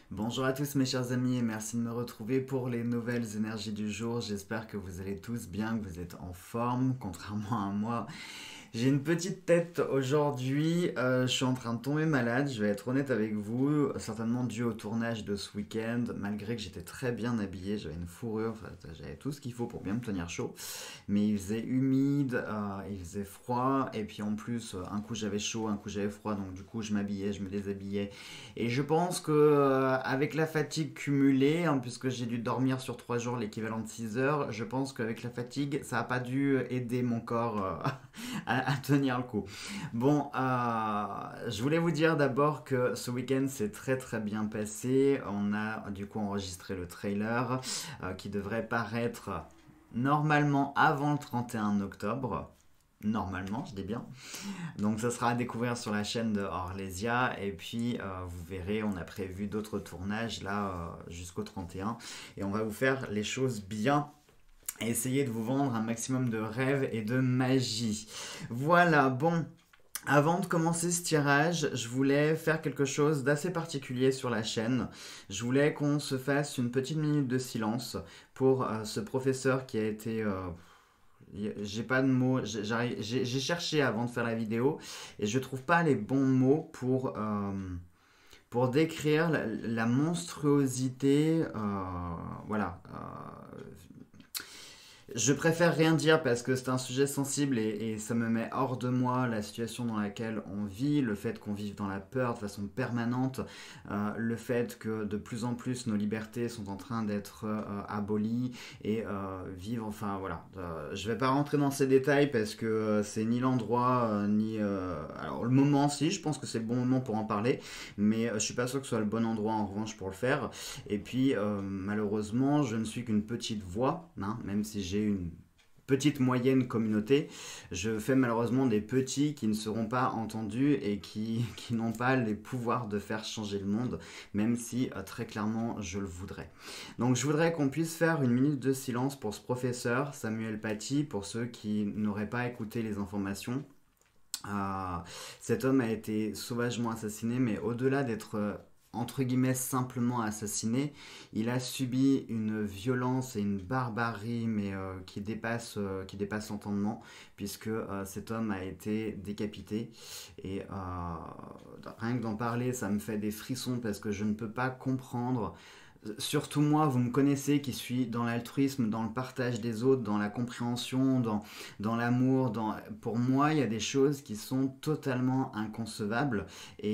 Bonjour à tous mes chers amis et merci de me retrouver pour les nouvelles énergies du jour. J'espère que vous allez tous bien, que vous êtes en forme, contrairement à moi. J'ai une petite tête aujourd'hui, je suis en train de tomber malade, je vais être honnête avec vous, certainement dû au tournage de ce week-end, malgré que j'étais très bien habillé, j'avais une fourrure, enfin, j'avais tout ce qu'il faut pour bien me tenir chaud, mais il faisait humide, il faisait froid, et puis en plus, un coup j'avais chaud, un coup j'avais froid, donc du coup je m'habillais, je me déshabillais, et je pense que avec la fatigue cumulée, hein, puisque j'ai dû dormir sur 3 jours l'équivalent de 6 heures, je pense qu'avec la fatigue, ça n'a pas dû aider mon corps à tenir le coup. Bon, je voulais vous dire d'abord que ce week-end s'est très très bien passé. On a du coup enregistré le trailer qui devrait paraître normalement avant le 31 octobre. Normalement, je dis bien. Donc ça sera à découvrir sur la chaîne de Orlésia. Et puis vous verrez, on a prévu d'autres tournages là jusqu'au 31. Et on va vous faire les choses bien et essayer de vous vendre un maximum de rêves et de magie. Voilà, bon. Avant de commencer ce tirage, je voulais faire quelque chose d'assez particulier sur la chaîne. Je voulais qu'on se fasse une petite minute de silence pour ce professeur qui a été... j'ai pas de mots, j'ai cherché avant de faire la vidéo et je trouve pas les bons mots pour décrire la monstruosité, voilà, je préfère rien dire parce que c'est un sujet sensible et ça me met hors de moi la situation dans laquelle on vit, le fait qu'on vive dans la peur de façon permanente, le fait que de plus en plus nos libertés sont en train d'être abolies et vivre, enfin voilà. Je vais pas rentrer dans ces détails parce que c'est ni l'endroit ni... alors le moment, si, je pense que c'est le bon moment pour en parler, mais je suis pas sûr que ce soit le bon endroit en revanche pour le faire. Et puis malheureusement, je ne suis qu'une petite voix, hein, même si j'ai une petite moyenne communauté, je fais malheureusement des petits qui ne seront pas entendus et qui n'ont pas les pouvoirs de faire changer le monde, même si très clairement je le voudrais. Donc je voudrais qu'on puisse faire une minute de silence pour ce professeur Samuel Paty, pour ceux qui n'auraient pas écouté les informations. Euh, Cet homme a été sauvagement assassiné, mais au-delà d'être entre guillemets simplement assassiné, il a subi une violence et une barbarie, mais qui dépasse l'entendement, puisque cet homme a été décapité. Et rien que d'en parler, ça me fait des frissons parce que je ne peux pas comprendre. Surtout moi, vous me connaissez, qui suis dans l'altruisme, dans le partage des autres, dans la compréhension, dans l'amour. Pour moi, il y a des choses qui sont totalement inconcevables.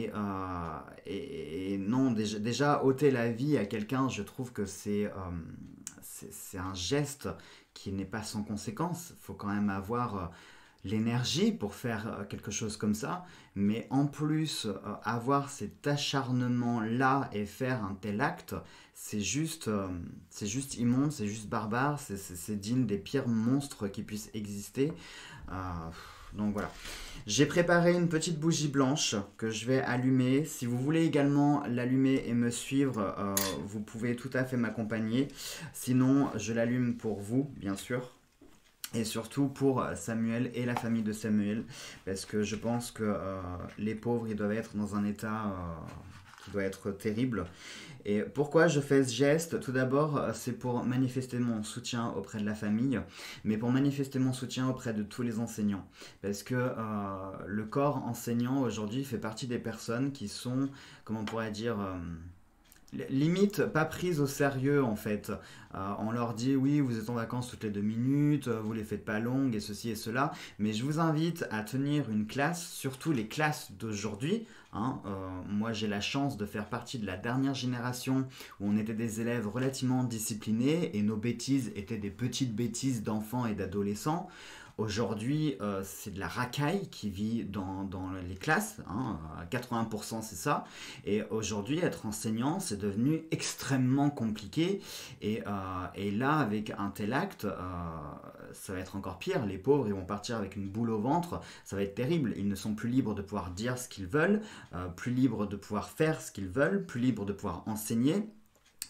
Et non, déjà, ôter la vie à quelqu'un, je trouve que c'est un geste qui n'est pas sans conséquence. Il faut quand même avoir l'énergie pour faire quelque chose comme ça, mais en plus avoir cet acharnement-là et faire un tel acte, c'est juste immonde, c'est juste barbare, c'est digne des pires monstres qui puissent exister. Euh, donc voilà. J'ai préparé une petite bougie blanche que je vais allumer. Si vous voulez également l'allumer et me suivre, vous pouvez tout à fait m'accompagner. Sinon, je l'allume pour vous, bien sûr. Et surtout pour Samuel et la famille de Samuel, parce que je pense que les pauvres, ils doivent être dans un état qui doit être terrible. Et pourquoi je fais ce geste? Tout d'abord, c'est pour manifester mon soutien auprès de la famille, mais pour manifester mon soutien auprès de tous les enseignants. Parce que le corps enseignant aujourd'hui fait partie des personnes qui sont, comment on pourrait dire... limite pas prises au sérieux en fait. On leur dit oui, vous êtes en vacances toutes les 2 minutes, vous les faites pas longues et ceci et cela, mais je vous invite à tenir une classe, surtout les classes d'aujourd'hui. Hein. Moi j'ai la chance de faire partie de la dernière génération où on était des élèves relativement disciplinés et nos bêtises étaient des petites bêtises d'enfants et d'adolescents. Aujourd'hui, c'est de la racaille qui vit dans les classes, hein, à 80% c'est ça. Et aujourd'hui, être enseignant, c'est devenu extrêmement compliqué. Et là, avec un tel acte, ça va être encore pire. Les pauvres, ils vont partir avec une boule au ventre. Ça va être terrible. Ils ne sont plus libres de pouvoir dire ce qu'ils veulent, plus libres de pouvoir faire ce qu'ils veulent, plus libres de pouvoir enseigner.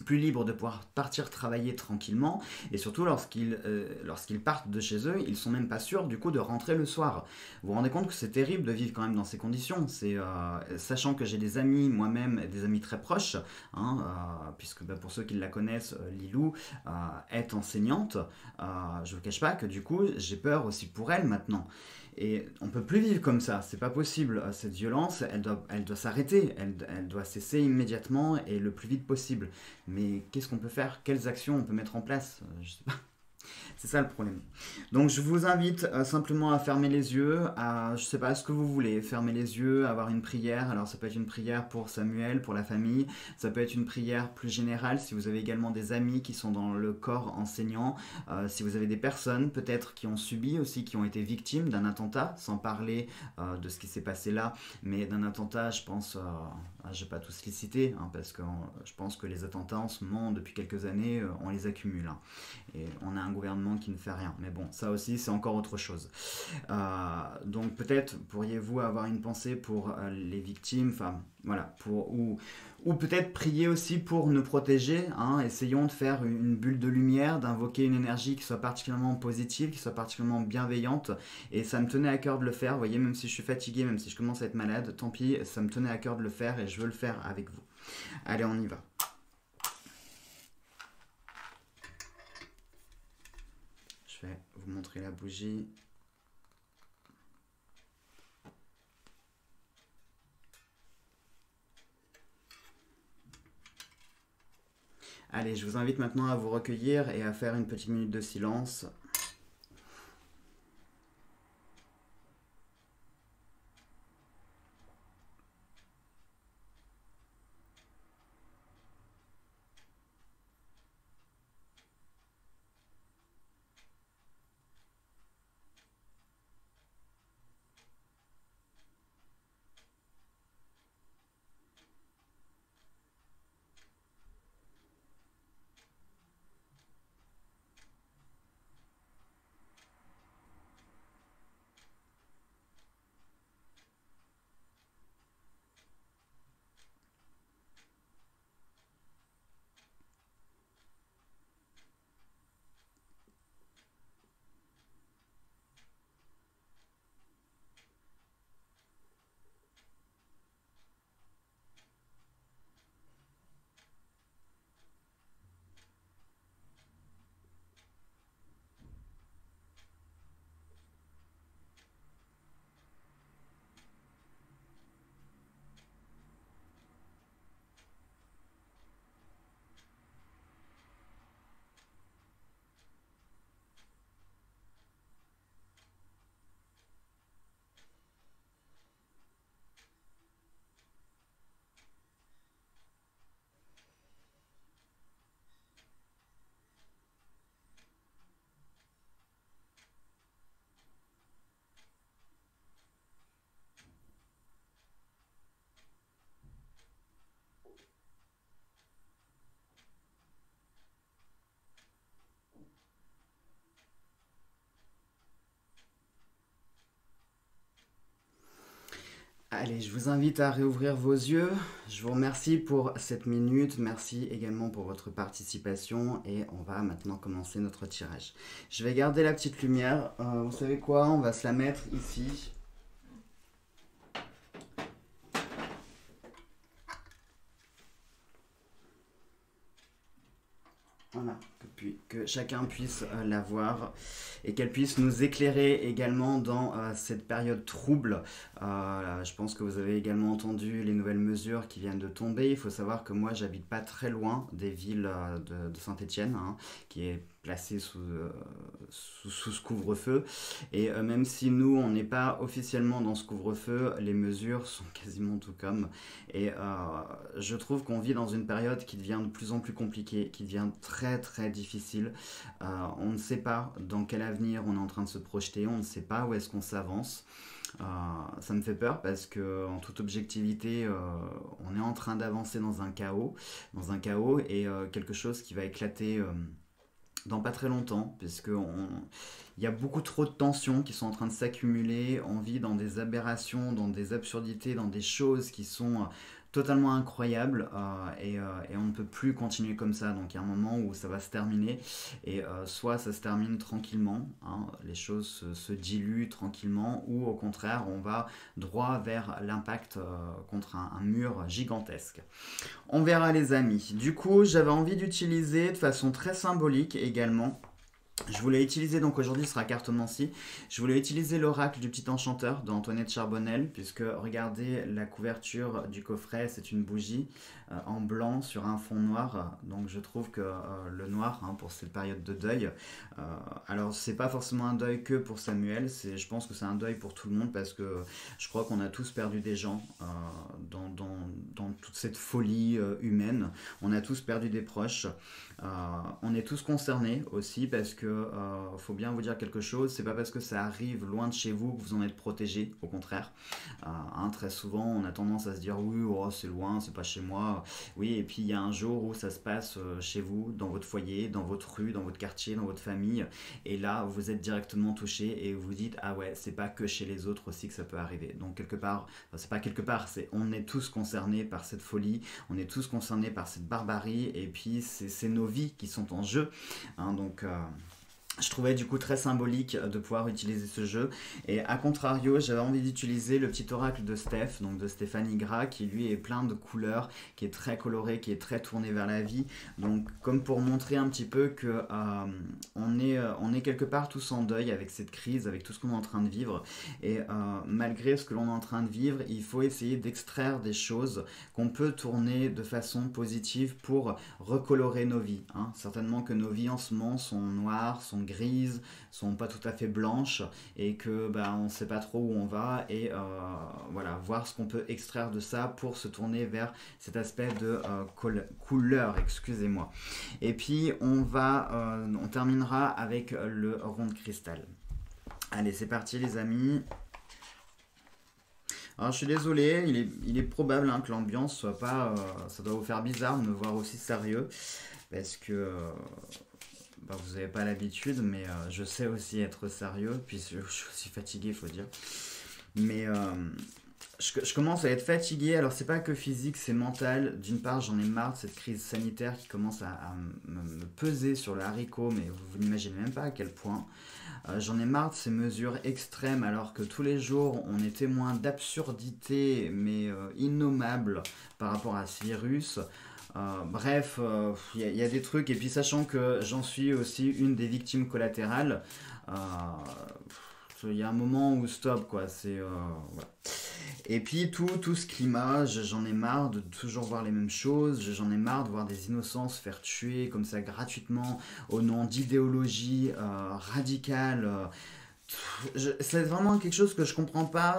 plus libres de pouvoir partir travailler tranquillement, et surtout lorsqu'ils partent de chez eux, ils sont même pas sûrs du coup de rentrer le soir. Vous vous rendez compte que c'est terrible de vivre quand même dans ces conditions, sachant que j'ai des amis moi-même, des amis très proches, hein, puisque pour ceux qui la connaissent, Lilou est enseignante, je vous cache pas que du coup j'ai peur aussi pour elle maintenant. Et on peut plus vivre comme ça, c'est pas possible. Cette violence, elle doit s'arrêter, elle doit cesser immédiatement et le plus vite possible. Mais qu'est-ce qu'on peut faire? Quelles actions on peut mettre en place? Je sais pas. C'est ça le problème. Donc je vous invite simplement à fermer les yeux, à, je sais pas ce que vous voulez, fermer les yeux, avoir une prière. Alors ça peut être une prière pour Samuel, pour la famille, ça peut être une prière plus générale si vous avez également des amis qui sont dans le corps enseignant, si vous avez des personnes peut-être qui ont subi aussi, qui ont été victimes d'un attentat, sans parler de ce qui s'est passé là, mais d'un attentat, je pense, je vais pas tous les citer, hein, parce que je pense que les attentats en ce moment, depuis quelques années, on les accumule. Hein. Et on a un gouvernement qui ne fait rien. Mais bon, ça aussi, c'est encore autre chose. Donc peut-être pourriez-vous avoir une pensée pour les victimes, enfin voilà, ou peut-être prier aussi pour nous protéger. Hein. Essayons de faire une bulle de lumière, d'invoquer une énergie qui soit particulièrement positive, qui soit particulièrement bienveillante. Et ça me tenait à cœur de le faire. Vous voyez, même si je suis fatigué, même si je commence à être malade, tant pis, ça me tenait à cœur de le faire et je veux le faire avec vous. Allez, on y va. Je vais vous montrer la bougie. Allez, je vous invite maintenant à vous recueillir et à faire une petite minute de silence. Allez, je vous invite à réouvrir vos yeux. Je vous remercie pour cette minute. Merci également pour votre participation. Et on va maintenant commencer notre tirage. Je vais garder la petite lumière. Vous savez quoi? On va se la mettre ici. Voilà, que chacun puisse la voir et qu'elle puisse nous éclairer également dans cette période trouble. Je pense que vous avez également entendu les nouvelles mesures qui viennent de tomber. Il faut savoir que moi, j'habite pas très loin des villes de Saint-Étienne, hein, qui est placé sous ce couvre-feu. Et même si nous, on n'est pas officiellement dans ce couvre-feu, les mesures sont quasiment tout comme. Et je trouve qu'on vit dans une période qui devient de plus en plus compliquée, qui devient très très difficile. On ne sait pas dans quel avenir on est en train de se projeter, on ne sait pas où est-ce qu'on s'avance. Ça me fait peur parce que en toute objectivité, on est en train d'avancer dans un chaos et quelque chose qui va éclater dans pas très longtemps, puisque il y a beaucoup trop de tensions qui sont en train de s'accumuler. On vit dans des aberrations, dans des absurdités, dans des choses qui sont totalement incroyable et on ne peut plus continuer comme ça. Donc il y a un moment où ça va se terminer et soit ça se termine tranquillement, hein, les choses se diluent tranquillement, ou au contraire on va droit vers l'impact contre un mur gigantesque. On verra les amis. Du coup j'avais envie d'utiliser de façon très symbolique également. Je voulais utiliser, donc aujourd'hui ce sera cartomancie, je voulais utiliser l'oracle du petit enchanteur d'Antoinette Charbonnel, puisque regardez la couverture du coffret, c'est une bougie en blanc sur un fond noir, donc je trouve que le noir, hein, pour cette période de deuil, alors c'est pas forcément un deuil que pour Samuel, je pense que c'est un deuil pour tout le monde, parce que je crois qu'on a tous perdu des gens dans toute cette folie humaine, on a tous perdu des proches. On est tous concernés aussi parce que faut bien vous dire quelque chose, c'est pas parce que ça arrive loin de chez vous que vous en êtes protégé, au contraire. Hein, très souvent on a tendance à se dire oui, oh, c'est loin, c'est pas chez moi. Oui, et puis il y a un jour où ça se passe chez vous, dans votre foyer, dans votre rue, dans votre quartier, dans votre famille, et là vous êtes directement touché et vous dites ah ouais, c'est pas que chez les autres aussi que ça peut arriver. Donc quelque part, enfin, c'est pas quelque part, c'est on est tous concernés par cette folie, on est tous concernés par cette barbarie, et puis c'est nos vies qui sont en jeu, hein, donc je trouvais du coup très symbolique de pouvoir utiliser ce jeu. Et à contrario, j'avais envie d'utiliser le petit oracle de Steph, donc de Stéphanie Gras, qui lui est plein de couleurs, qui est très coloré, qui est très tourné vers la vie. Donc comme pour montrer un petit peu que on est quelque part tous en deuil avec cette crise, avec tout ce qu'on est en train de vivre. Et malgré ce que l'on est en train de vivre, il faut essayer d'extraire des choses qu'on peut tourner de façon positive pour recolorer nos vies, hein. Certainement que nos vies en ce moment sont noires, sont grises, sont pas tout à fait blanches, et que on sait pas trop où on va, et voilà, voir ce qu'on peut extraire de ça pour se tourner vers cet aspect de couleur, excusez-moi. Et puis on terminera avec le rond de cristal. Allez, c'est parti les amis. Alors je suis désolé, il est probable, hein, que l'ambiance soit pas, ça doit vous faire bizarre de me voir aussi sérieux, parce que vous n'avez pas l'habitude, mais je sais aussi être sérieux, puis je suis aussi fatigué, il faut dire. Mais je commence à être fatigué, alors c'est pas que physique, c'est mental. D'une part, j'en ai marre de cette crise sanitaire qui commence à me peser sur le haricot, mais vous n'imaginez même pas à quel point. J'en ai marre de ces mesures extrêmes, alors que tous les jours on est témoin d'absurdités, mais innommables par rapport à ce virus. Bref, y a des trucs, et puis sachant que j'en suis aussi une des victimes collatérales, il y a un moment où stop, quoi, voilà. Et puis tout ce climat, j'en ai marre de toujours voir les mêmes choses, j'en ai marre de voir des innocents se faire tuer comme ça gratuitement au nom d'idéologies radicales. C'est vraiment quelque chose que je comprends pas,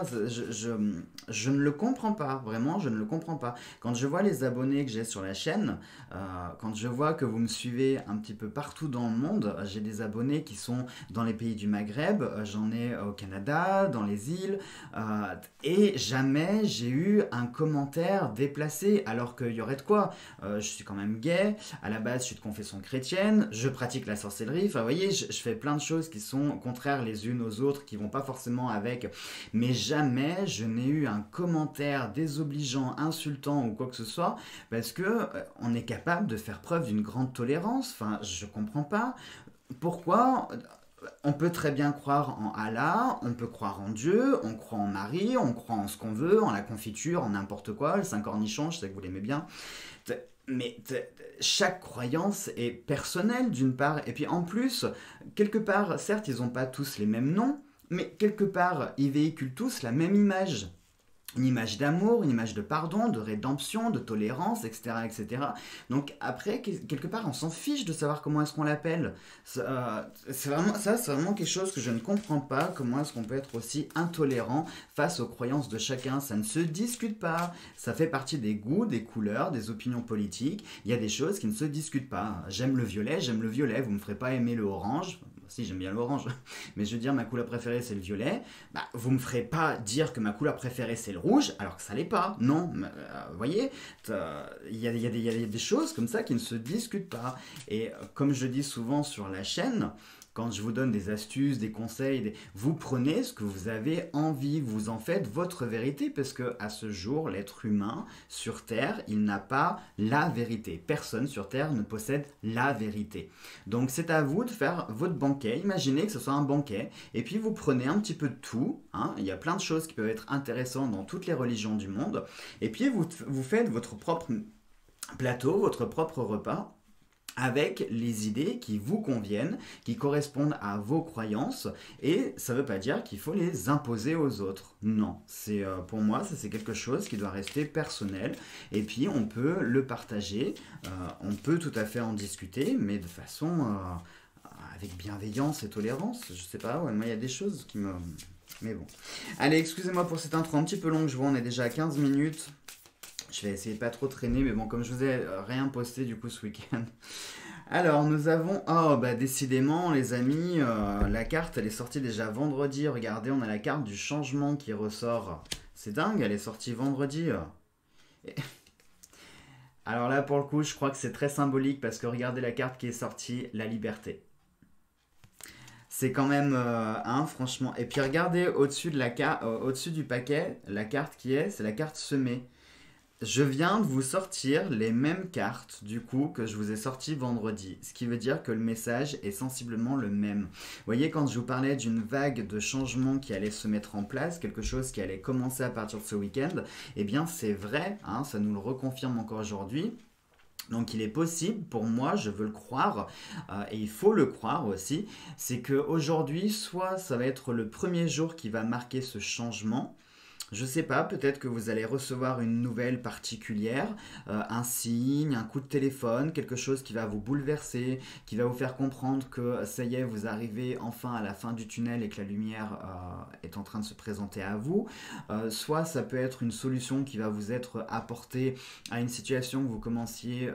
je ne le comprends pas, vraiment je ne le comprends pas. Quand je vois les abonnés que j'ai sur la chaîne, quand je vois que vous me suivez un petit peu partout dans le monde, j'ai des abonnés qui sont dans les pays du Maghreb, j'en ai au Canada, dans les îles, et jamais j'ai eu un commentaire déplacé, alors qu'il y aurait de quoi. Je suis quand même gay, à la base je suis de confession chrétienne, je pratique la sorcellerie, enfin vous voyez, je fais plein de choses qui sont contraires les unes aux autres, qui vont pas forcément avec, mais jamais je n'ai eu un commentaire désobligeant, insultant ou quoi que ce soit, parce que on est capable de faire preuve d'une grande tolérance. Enfin, je comprends pas pourquoi. On peut très bien croire en Allah, on peut croire en Dieu, on croit en Marie, on croit en ce qu'on veut, en la confiture, en n'importe quoi, le Saint-Cornichon, je sais que vous l'aimez bien. Mais chaque croyance est personnelle d'une part, et puis en plus, quelque part, certes, ils n'ont pas tous les mêmes noms, mais quelque part, ils véhiculent tous la même image. Une image d'amour, une image de pardon, de rédemption, de tolérance, etc., etc. Donc après, quelque part, on s'en fiche de savoir comment est-ce qu'on l'appelle. C'est vraiment quelque chose que je ne comprends pas. Comment est-ce qu'on peut être aussi intolérant face aux croyances de chacun? Ça ne se discute pas. Ça fait partie des goûts, des couleurs, des opinions politiques. Il y a des choses qui ne se discutent pas. J'aime le violet, vous me ferez pas aimer le orange. Si, j'aime bien l'orange, mais je veux dire, ma couleur préférée c'est le violet. Vous me ferez pas dire que ma couleur préférée c'est le rouge, alors que ça l'est pas. Non, vous voyez, il y a des choses comme ça qui ne se discutent pas. Et comme je dis souvent sur la chaîne, quand je vous donne des astuces, des conseils, vous prenez ce que vous avez envie, vous en faites votre vérité, parce que à ce jour, l'être humain sur Terre, il n'a pas la vérité. Personne sur Terre ne possède la vérité. Donc c'est à vous de faire votre banquet. Imaginez que ce soit un banquet, et puis vous prenez un petit peu de tout. Hein. Il y a plein de choses qui peuvent être intéressantes dans toutes les religions du monde, et puis vous faites votre propre plateau, votre propre repas, avec les idées qui vous conviennent, qui correspondent à vos croyances, et ça ne veut pas dire qu'il faut les imposer aux autres. Non, pour moi, ça c'est quelque chose qui doit rester personnel, et puis on peut le partager, on peut tout à fait en discuter, mais de façon avec bienveillance et tolérance. Je sais pas, ouais, moi il y a des choses qui me... Mais bon. Allez, excusez-moi pour cette intro un petit peu longue, je vois on est déjà à 15 minutes. Je vais essayer de pas trop traîner, mais bon, comme je vous ai rien posté du coup ce week-end. Alors, nous avons... Oh, bah décidément, les amis, la carte, elle est sortie déjà vendredi. Regardez, on a la carte du changement qui ressort. C'est dingue, elle est sortie vendredi. Alors là, pour le coup, je crois que c'est très symbolique parce que regardez la carte qui est sortie, la liberté. C'est quand même, franchement. Et puis regardez au-dessus au-dessus du paquet, la carte c'est la carte semée. Je viens de vous sortir les mêmes cartes, du coup, que je vous ai sorties vendredi. Ce qui veut dire que le message est sensiblement le même. Vous voyez, quand je vous parlais d'une vague de changement qui allait se mettre en place, quelque chose qui allait commencer à partir de ce week-end, eh bien, c'est vrai, hein, ça nous le reconfirme encore aujourd'hui. Donc il est possible, pour moi, je veux le croire, et il faut le croire aussi, c'est qu'aujourd'hui, soit ça va être le premier jour qui va marquer ce changement. Je sais pas, peut-être que vous allez recevoir une nouvelle particulière, un signe, un coup de téléphone, quelque chose qui va vous bouleverser, qui va vous faire comprendre que ça y est, vous arrivez enfin à la fin du tunnel et que la lumière est en train de se présenter à vous. Soit ça peut être une solution qui va vous être apportée à une situation que vous commenciez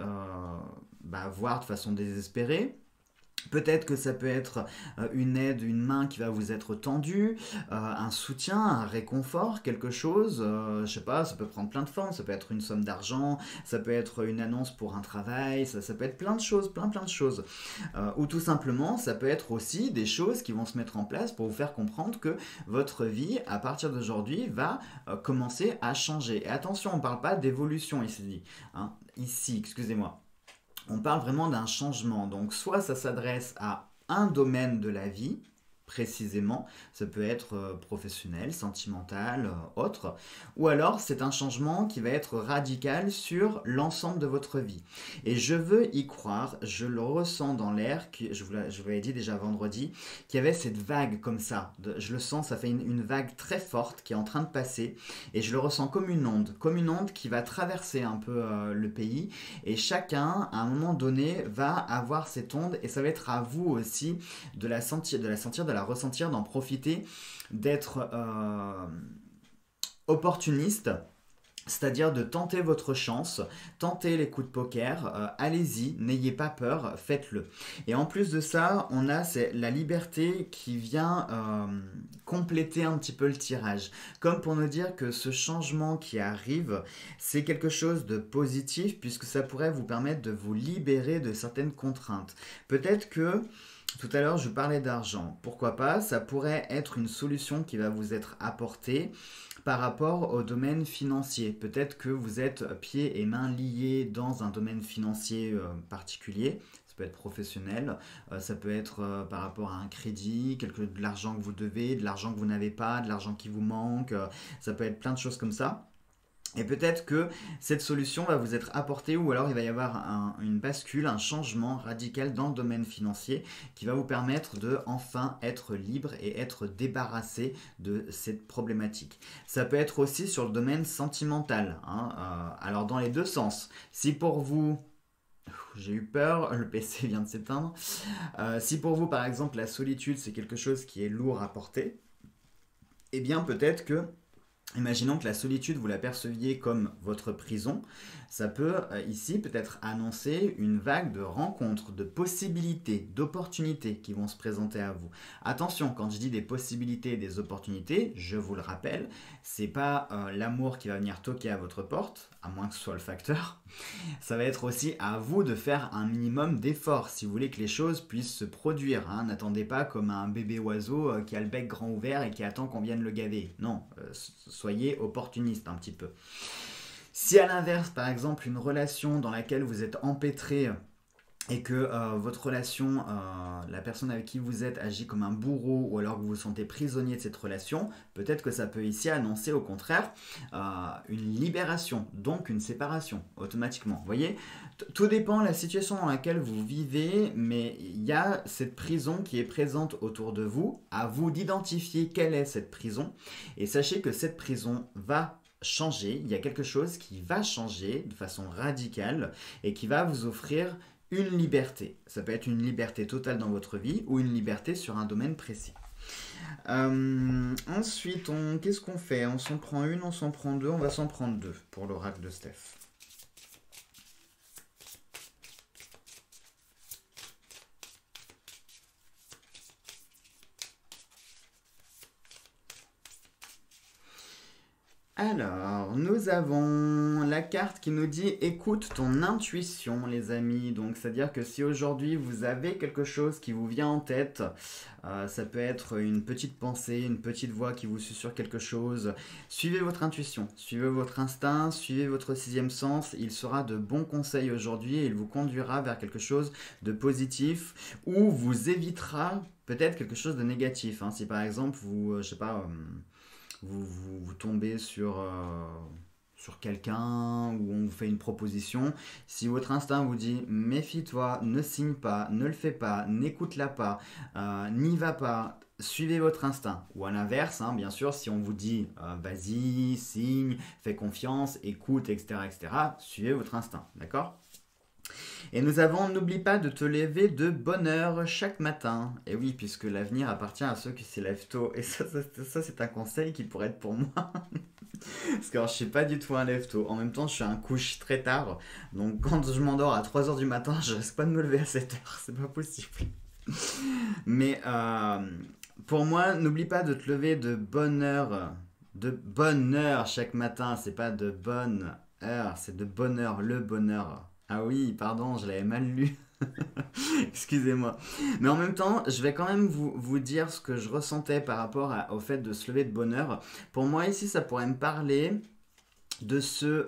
à voir de façon désespérée. Peut-être que ça peut être une aide, une main qui va vous être tendue, un soutien, un réconfort, quelque chose, je sais pas, ça peut prendre plein de formes, ça peut être une somme d'argent, ça peut être une annonce pour un travail, ça peut être plein de choses, plein de choses. Ou tout simplement, ça peut être aussi des choses qui vont se mettre en place pour vous faire comprendre que votre vie, à partir d'aujourd'hui, va commencer à changer. Et attention, on ne parle pas d'évolution ici, hein, excusez-moi. On parle vraiment d'un changement. Donc, soit ça s'adresse à un domaine de la vie, précisément, ça peut être professionnel, sentimental, autre, ou alors c'est un changement qui va être radical sur l'ensemble de votre vie. Et je veux y croire, je le ressens dans l'air, je vous l'avais dit déjà vendredi, qu'il y avait cette vague comme ça, je le sens, ça fait une vague très forte qui est en train de passer, et je le ressens comme une onde qui va traverser un peu le pays, et chacun, à un moment donné, va avoir cette onde, et ça va être à vous aussi de la sentir, de la ressentir, d'en profiter, d'être opportuniste, c'est-à-dire de tenter votre chance, tenter les coups de poker, allez-y, n'ayez pas peur, faites-le. Et en plus de ça, on a la liberté qui vient compléter un petit peu le tirage. Comme pour nous dire que ce changement qui arrive, c'est quelque chose de positif puisque ça pourrait vous permettre de vous libérer de certaines contraintes. Peut-être que tout à l'heure, je parlais d'argent. Pourquoi pas? Ça pourrait être une solution qui va vous être apportée par rapport au domaine financier. Peut-être que vous êtes pieds et mains liés dans un domaine financier particulier. Ça peut être professionnel, ça peut être par rapport à un crédit, de l'argent que vous devez, de l'argent que vous n'avez pas, de l'argent qui vous manque. Ça peut être plein de choses comme ça. Et peut-être que cette solution va vous être apportée ou alors il va y avoir une bascule, un changement radical dans le domaine financier qui va vous permettre de enfin être libre et être débarrassé de cette problématique. Ça peut être aussi sur le domaine sentimental, hein, alors dans les deux sens. Si pour vous... J'ai eu peur, le PC vient de s'éteindre. Si pour vous par exemple la solitude c'est quelque chose qui est lourd à porter, eh bien peut-être que Imaginons que la solitude, vous la perceviez comme votre prison. Ça peut ici peut-être annoncer une vague de rencontres, de possibilités, d'opportunités qui vont se présenter à vous. Attention, quand je dis des possibilités et des opportunités, je vous le rappelle, c'est pas l'amour qui va venir toquer à votre porte, à moins que ce soit le facteur. Ça va être aussi à vous de faire un minimum d'efforts si vous voulez que les choses puissent se produire. Hein. N'attendez pas comme un bébé oiseau qui a le bec grand ouvert et qui attend qu'on vienne le gaver. Non, soyez opportuniste un petit peu. Si à l'inverse, par exemple, une relation dans laquelle vous êtes empêtré et que votre relation, la personne avec qui vous êtes agit comme un bourreau ou alors que vous vous sentez prisonnier de cette relation, peut-être que ça peut ici annoncer au contraire une libération, donc une séparation automatiquement. Vous voyez, tout dépend de la situation dans laquelle vous vivez, mais il y a cette prison qui est présente autour de vous. À vous d'identifier quelle est cette prison et sachez que cette prison va changer. Il y a quelque chose qui va changer de façon radicale et qui va vous offrir une liberté. Ça peut être une liberté totale dans votre vie ou une liberté sur un domaine précis. Ensuite, qu'est-ce qu'on fait? On s'en prend une, on s'en prend deux, on va s'en prendre deux pour l'oracle de Steph. Alors, nous avons la carte qui nous dit « Écoute ton intuition, les amis ». Donc, c'est-à-dire que si aujourd'hui, vous avez quelque chose qui vous vient en tête, ça peut être une petite pensée, une petite voix qui vous susurre quelque chose, suivez votre intuition, suivez votre instinct, suivez votre sixième sens. Il sera de bons conseils aujourd'hui et il vous conduira vers quelque chose de positif ou vous évitera peut-être quelque chose de négatif. Hein. Si par exemple, vous, je sais pas... vous tombez sur quelqu'un ou on vous fait une proposition, si votre instinct vous dit méfie-toi, ne signe pas, ne le fais pas, n'écoute-la pas, n'y va pas, suivez votre instinct. Ou à l'inverse, hein, bien sûr, si on vous dit vas-y, signe, fais confiance, écoute, etc., suivez votre instinct, d'accord ? Et nous avons, n'oublie pas de te lever de bonne heure chaque matin. Et oui, puisque l'avenir appartient à ceux qui se lèvent tôt. Et ça c'est un conseil qui pourrait être pour moi. Parce que alors, je suis pas du tout un lève-tôt. En même temps, je suis un couche très tard. Donc quand je m'endors à 3 heures du matin, je risque pas de me lever à 7 heures. C'est pas possible. Mais pour moi, n'oublie pas de te lever de bonne heure. De bonne heure chaque matin. C'est pas de bonne heure, c'est de bonheur, le bonheur. Ah oui, pardon, je l'avais mal lu. Excusez-moi. Mais en même temps, je vais quand même vous dire ce que je ressentais par rapport au fait de se lever de bonne heure. Pour moi, ici, ça pourrait me parler de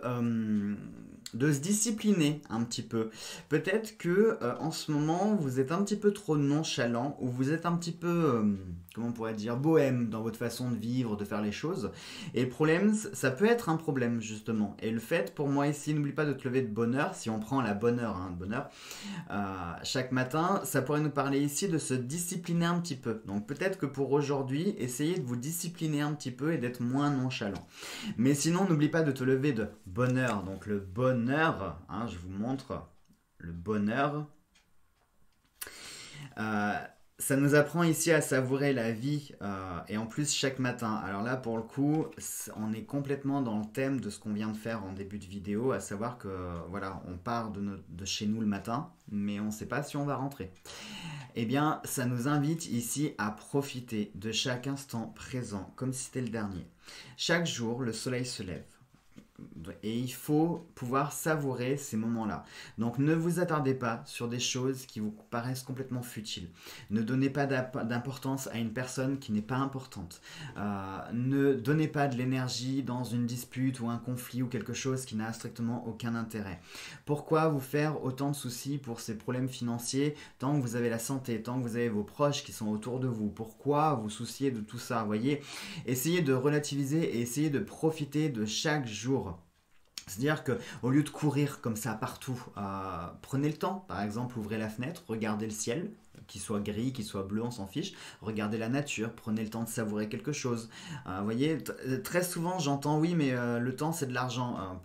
de se discipliner un petit peu. Peut-être que en ce moment, vous êtes un petit peu trop nonchalant ou vous êtes un petit peu, comment on pourrait dire, bohème dans votre façon de vivre, de faire les choses. Et le problème, ça peut être un problème justement. Et le fait, pour moi ici, n'oublie pas de te lever de bonne heure, si on prend la bonne heure, hein, de bonne heure, chaque matin, ça pourrait nous parler ici de se discipliner un petit peu. Donc peut-être que pour aujourd'hui, essayez de vous discipliner un petit peu et d'être moins nonchalant. Mais sinon, n'oublie pas de te lever de bonne heure. Donc le bonheur, hein, je vous montre le bonheur. Ça nous apprend ici à savourer la vie et en plus chaque matin. Alors là pour le coup on est complètement dans le thème de ce qu'on vient de faire en début de vidéo, à savoir que voilà, on part de chez nous le matin mais on ne sait pas si on va rentrer. Eh bien ça nous invite ici à profiter de chaque instant présent comme si c'était le dernier. Chaque jour le soleil se lève. Et il faut pouvoir savourer ces moments-là. Donc ne vous attardez pas sur des choses qui vous paraissent complètement futiles. Ne donnez pas d'importance à une personne qui n'est pas importante. Ne donnez pas de l'énergie dans une dispute ou un conflit ou quelque chose qui n'a strictement aucun intérêt. Pourquoi vous faire autant de soucis pour ces problèmes financiers tant que vous avez la santé, tant que vous avez vos proches qui sont autour de vous? Pourquoi vous soucier de tout ça? Voyez, essayez de relativiser et essayez de profiter de chaque jour. C'est-à-dire qu'au lieu de courir comme ça partout, prenez le temps. Par exemple, ouvrez la fenêtre, regardez le ciel, qu'il soit gris, qu'il soit bleu, on s'en fiche. Regardez la nature, prenez le temps de savourer quelque chose. Vous voyez, très souvent j'entends « oui, mais le temps c'est de l'argent ».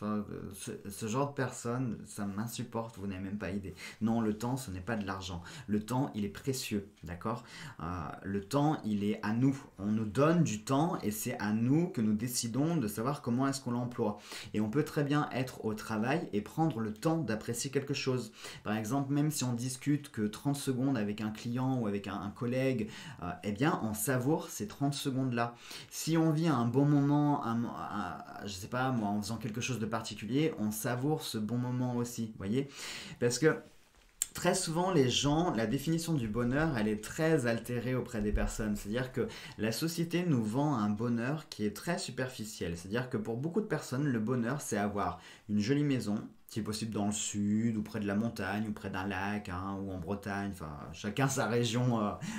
Enfin, ce genre de personne, ça m'insupporte, vous n'avez même pas idée. Non, le temps, ce n'est pas de l'argent. Le temps, il est précieux, d'accord? Le temps, il est à nous. On nous donne du temps et c'est à nous que nous décidons de savoir comment est-ce qu'on l'emploie. Et on peut très bien être au travail et prendre le temps d'apprécier quelque chose. Par exemple, même si on discute que 30 secondes avec un client ou avec un collègue, eh bien, on savoure ces 30 secondes-là. Si on vit un bon moment, je sais pas moi, en faisant quelque chose de particulier, on savoure ce bon moment aussi, voyez? Parce que très souvent, les gens, la définition du bonheur, elle est très altérée auprès des personnes. C'est-à-dire que la société nous vend un bonheur qui est très superficiel. C'est-à-dire que pour beaucoup de personnes, le bonheur, c'est avoir une jolie maison, si possible dans le sud, ou près de la montagne, ou près d'un lac, hein, ou en Bretagne, enfin, chacun sa région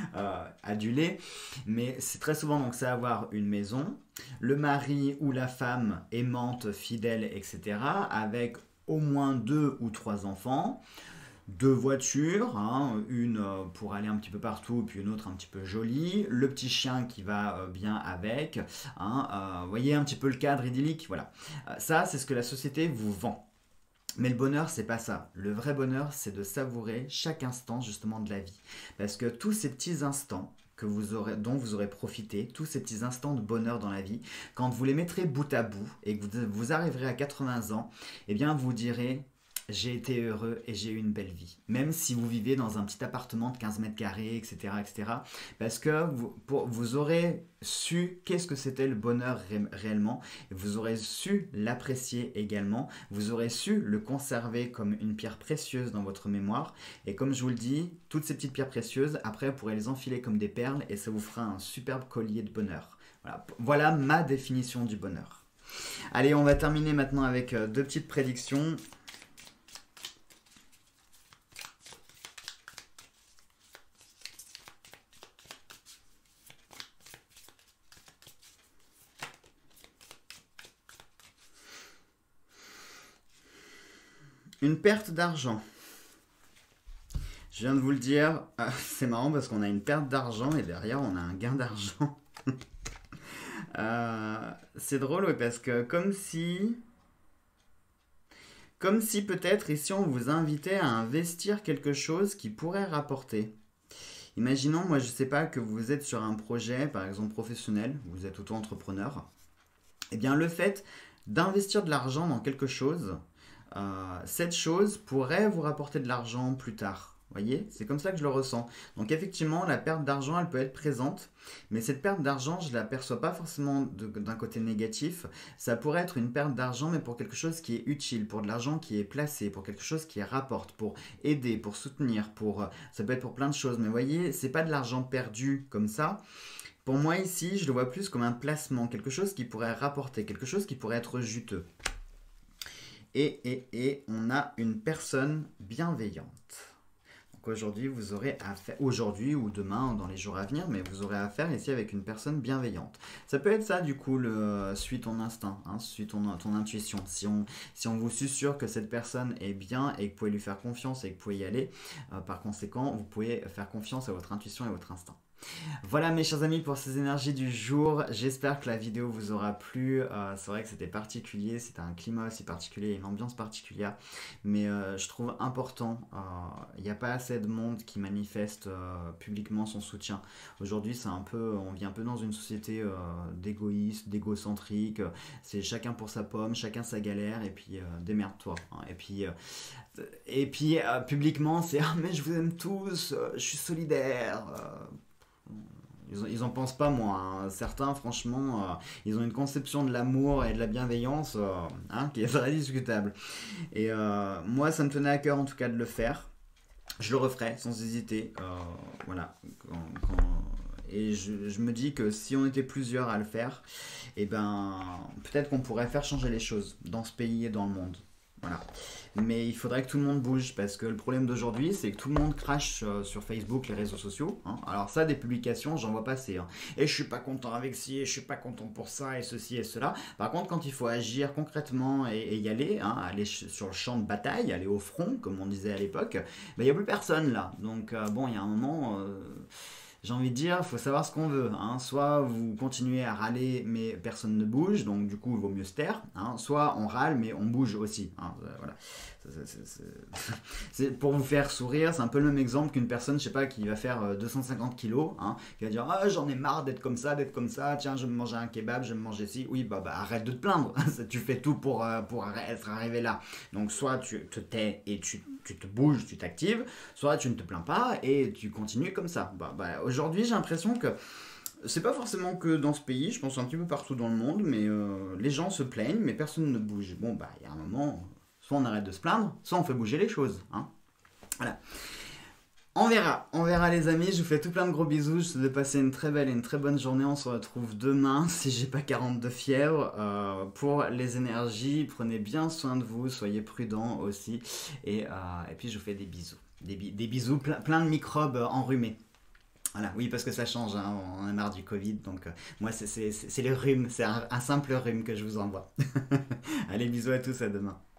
adulée. Mais c'est très souvent, donc, c'est avoir une maison, le mari ou la femme aimante, fidèle, etc., avec au moins 2 ou 3 enfants, 2 voitures, hein, une pour aller un petit peu partout, puis une autre un petit peu jolie, le petit chien qui va bien avec, hein, vous voyez un petit peu le cadre idyllique, voilà. Ça, c'est ce que la société vous vend. Mais le bonheur, c'est pas ça. Le vrai bonheur, c'est de savourer chaque instant justement de la vie. Parce que tous ces petits instants dont vous aurez profité, tous ces petits instants de bonheur dans la vie, quand vous les mettrez bout à bout et que vous arriverez à 80 ans, eh bien vous direz: j'ai été heureux et j'ai eu une belle vie. Même si vous vivez dans un petit appartement de 15 mètres carrés, etc., etc. Parce que vous aurez su qu'est-ce que c'était le bonheur réellement. Et vous aurez su l'apprécier également. Vous aurez su le conserver comme une pierre précieuse dans votre mémoire. Et comme je vous le dis, toutes ces petites pierres précieuses, après, vous pourrez les enfiler comme des perles et ça vous fera un superbe collier de bonheur. Voilà ma définition du bonheur. Allez, on va terminer maintenant avec 2 petites prédictions. Une perte d'argent. Je viens de vous le dire, c'est marrant parce qu'on a une perte d'argent et derrière on a un gain d'argent. C'est drôle, oui, parce que comme si peut-être ici on vous invitait à investir quelque chose qui pourrait rapporter. Imaginons, moi je sais pas, que vous êtes sur un projet, par exemple professionnel, vous êtes auto-entrepreneur. Eh bien le fait d'investir de l'argent dans quelque chose, cette chose pourrait vous rapporter de l'argent plus tard. Vous voyez, c'est comme ça que je le ressens. Donc effectivement, la perte d'argent, elle peut être présente, mais cette perte d'argent, je ne l'aperçois pas forcément d'un côté négatif. Ça pourrait être une perte d'argent, mais pour quelque chose qui est utile, pour de l'argent qui est placé, pour quelque chose qui rapporte, pour aider, pour soutenir, ça peut être pour plein de choses. Mais vous voyez, c'est pas de l'argent perdu comme ça. Pour moi ici, je le vois plus comme un placement, quelque chose qui pourrait rapporter, quelque chose qui pourrait être juteux. Et on a une personne bienveillante. Donc aujourd'hui, vous aurez affaire, aujourd'hui ou demain, dans les jours à venir, mais vous aurez affaire ici avec une personne bienveillante. Ça peut être ça, du coup, suis ton instinct, hein, suis ton intuition. Si on vous susurre que cette personne est bien et que vous pouvez lui faire confiance et que vous pouvez y aller, par conséquent, vous pouvez faire confiance à votre intuition et votre instinct. Voilà mes chers amis pour ces énergies du jour, j'espère que la vidéo vous aura plu, c'est vrai que c'était particulier, c'était un climat aussi particulier, une ambiance particulière, mais je trouve important, il n'y a pas assez de monde qui manifeste publiquement son soutien. Aujourd'hui on vit un peu dans une société d'égoïstes, d'égocentriques, c'est chacun pour sa pomme, chacun sa galère, et puis démerde-toi, hein. Et puis publiquement c'est ah mais je vous aime tous, je suis solidaire. Ils en pensent pas moins, hein. Certains franchement ils ont une conception de l'amour et de la bienveillance qui est très discutable. Et moi ça me tenait à cœur en tout cas de le faire. Je le referai sans hésiter. Voilà. Et je me dis que si on était plusieurs à le faire, et ben peut-être qu'on pourrait faire changer les choses dans ce pays et dans le monde. Voilà. Mais il faudrait que tout le monde bouge parce que le problème d'aujourd'hui, c'est que tout le monde crache sur Facebook, les réseaux sociaux, hein. Alors ça, des publications, j'en vois passer, hein. Et je suis pas content avec ci, et je suis pas content pour ça, et ceci et cela. Par contre, quand il faut agir concrètement et y aller, hein, aller sur le champ de bataille, aller au front, comme on disait à l'époque, il n'y a plus personne là. Donc bon, il y a un moment... j'ai envie de dire, il faut savoir ce qu'on veut, hein. Soit vous continuez à râler, mais personne ne bouge, donc du coup, il vaut mieux se taire, hein. Soit on râle, mais on bouge aussi, hein. Voilà. C'est pour vous faire sourire, c'est un peu le même exemple qu'une personne, je sais pas, qui va faire 250 kilos, hein, qui va dire ah, j'en ai marre d'être comme ça, tiens, je vais me manger un kebab, je vais me manger ci. Oui, bah arrête de te plaindre, tu fais tout pour être arrivé là. Donc, soit tu te tais et tu te bouges, tu t'actives, soit tu ne te plains pas et tu continues comme ça. Aujourd'hui, j'ai l'impression que c'est pas forcément que dans ce pays, je pense un petit peu partout dans le monde, mais les gens se plaignent, mais personne ne bouge. Bon, il y a un moment, soit on arrête de se plaindre, soit on fait bouger les choses, hein. Voilà. On verra les amis, je vous fais tout plein de gros bisous, je vous souhaite de passer une très belle et une très bonne journée, on se retrouve demain, si j'ai pas 42 fièvre, pour les énergies, prenez bien soin de vous, soyez prudents aussi, et puis je vous fais des bisous, des bisous, plein de microbes enrhumés. Voilà, oui, parce que ça change, hein, on a marre du Covid, donc moi c'est le rhume, c'est un simple rhume que je vous envoie. Allez, bisous à tous, à demain.